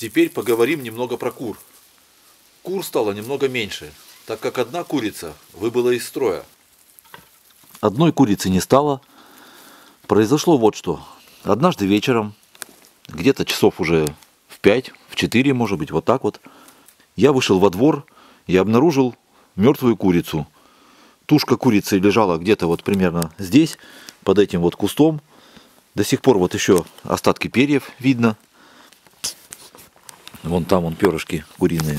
Теперь поговорим немного про кур. Кур стало немного меньше, так как одна курица выбыла из строя. Одной курицы не стало. Произошло вот что. Однажды вечером, где-то часов уже в 5, в 4, может быть, вот так вот, я вышел во двор и обнаружил мертвую курицу. Тушка курицы лежала где-то вот примерно здесь, под этим вот кустом. До сих пор вот еще остатки перьев видно. Вон там вон перышки куриные.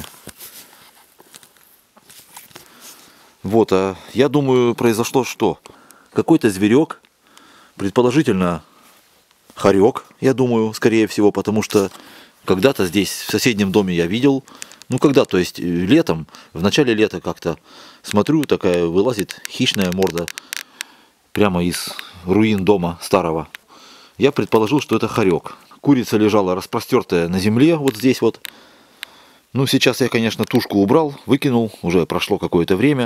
Вот, а я думаю, произошло что? Какой-то зверек, предположительно хорек, я думаю, скорее всего, потому что когда-то здесь, в соседнем доме я видел, ну когда, то есть летом, в начале лета как-то, смотрю, такая вылазит хищная морда прямо из руин дома старого. Я предположил, что это хорек. Курица лежала распростертая на земле, вот здесь вот. Ну, сейчас я, конечно, тушку убрал, выкинул, уже прошло какое-то время.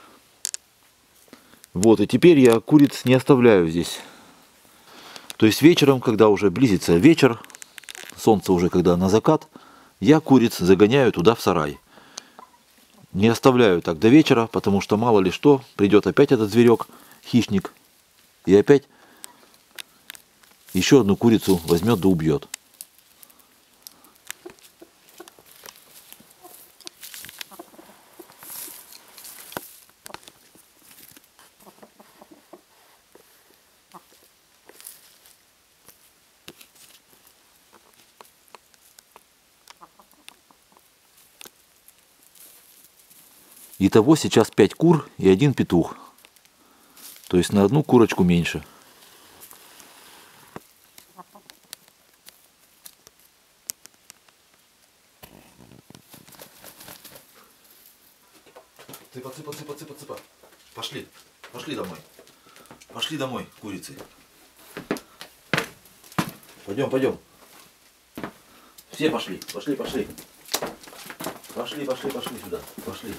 Вот, и теперь я куриц не оставляю здесь. То есть вечером, когда уже близится вечер, солнце уже когда на закат, я куриц загоняю туда в сарай. Не оставляю так до вечера, потому что мало ли что, придет опять этот зверек, хищник, и опять еще одну курицу возьмет да убьет. Итого сейчас 5 кур и 1 петух. То есть на одну курочку меньше. Цыпа, цыпа, цыпа, цыпа, цыпа. Пошли, пошли домой. Пошли домой, курицы. Пойдем, пойдем. Все пошли, пошли, пошли. Пошли, пошли, пошли сюда, пошли.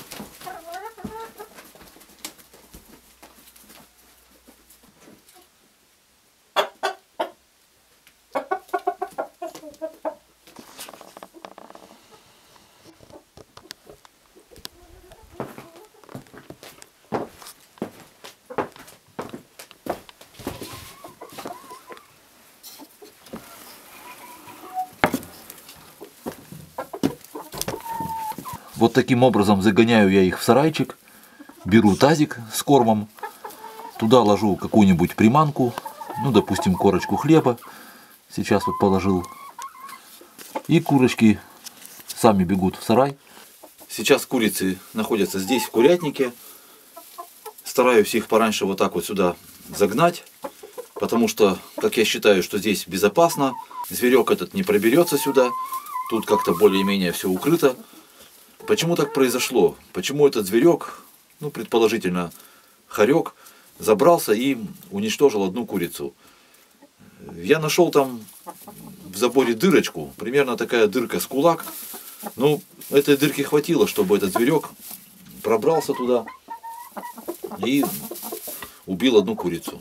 Вот таким образом загоняю я их в сарайчик, беру тазик с кормом, туда ложу какую-нибудь приманку, ну, допустим, корочку хлеба, сейчас вот положил, и курочки сами бегут в сарай. Сейчас курицы находятся здесь, в курятнике. Стараюсь их пораньше вот так вот сюда загнать, потому что, как я считаю, что здесь безопасно, зверек этот не проберется сюда, тут как-то более-менее все укрыто. Почему так произошло? Почему этот зверек, ну, предположительно, хорек, забрался и уничтожил одну курицу? Я нашел там в заборе дырочку, примерно такая дырка с кулак. Ну, этой дырки хватило, чтобы этот зверек пробрался туда и убил одну курицу.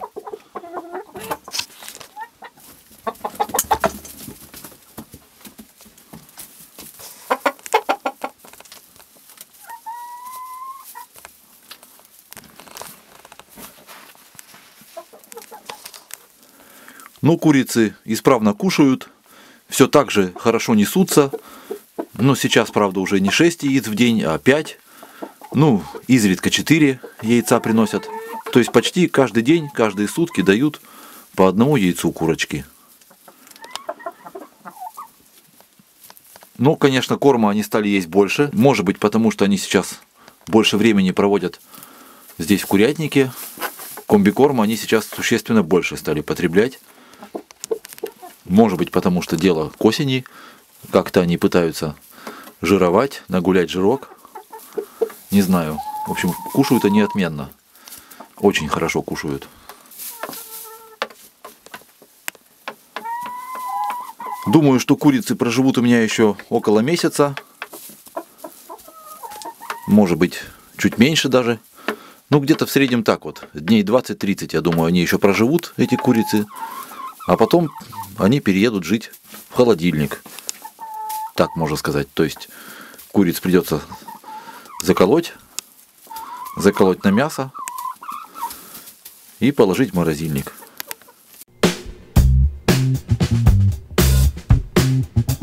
Ну, курицы исправно кушают, все так же хорошо несутся. Но сейчас, правда, уже не 6 яиц в день, а 5. Ну, изредка 4 яйца приносят. То есть почти каждый день, каждые сутки дают по одному яйцу курочки. Ну, конечно, корма они стали есть больше. Может быть, потому что они сейчас больше времени проводят здесь в курятнике. Комбикорма они сейчас существенно больше стали потреблять. Может быть, потому что дело к осени. Как-то они пытаются жировать, нагулять жирок. Не знаю. В общем, кушают они отменно. Очень хорошо кушают. Думаю, что курицы проживут у меня еще около месяца. Может быть, чуть меньше даже. Ну, где-то в среднем так вот. Дней 20-30, я думаю, они еще проживут, эти курицы. А потом они переедут жить в холодильник. так можно сказать. То есть куриц придется заколоть на мясо и положить в морозильник.